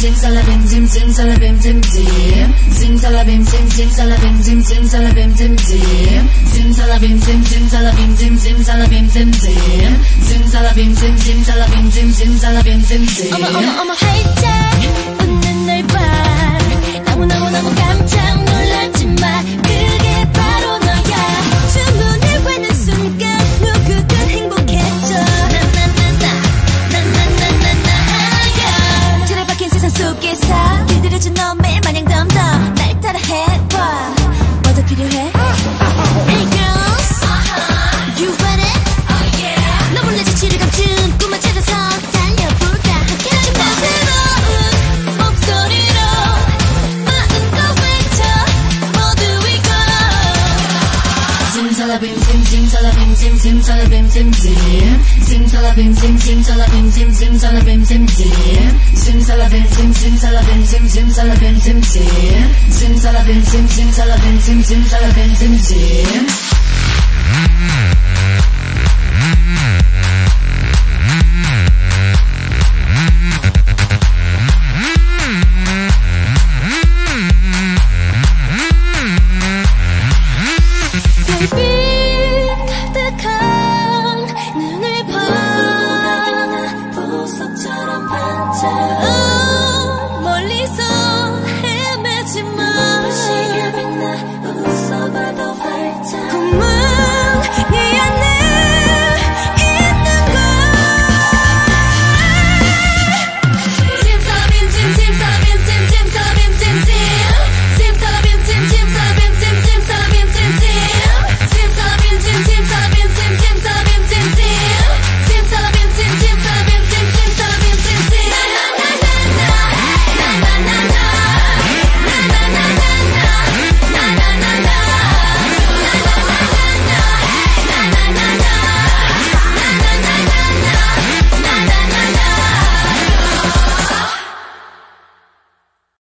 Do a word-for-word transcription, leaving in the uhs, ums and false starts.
simsalabim sim simsalabim sim sim simsalabim sim simsalabim sim simsalabim sim sim simsalabim sim simsalabim sim simsalabim sim sim simsalabim sim simsalabim sim simsalabim sim sim 어머 어머 어머 활짝 웃는 널 봐 너무너무너무 깜짝 놀랐지만 그게 바로 너야 주문을 외는 순간 누구든 행복해져 나나나나나나나야 틀에 박힌 세상 속에서 길들여진 너 매일 마냥 덤덤 날 따라 해봐 뭐 더 필요해? Hey girls You ready? 너 몰래 지치를 감춘 꿈을 찾아서 달려볼까 함께 춤과 새로운 목소리로 마음껏 외쳐 모두 이거 simsalabim sim simsalabim sim simsalabim sim sim simsalabim sim simsalabim sim simsalabim sim sim simsalabim sim simsalabim sim simsalabim sim sim simsalabim sim simsalabim sim simsalabim sim sim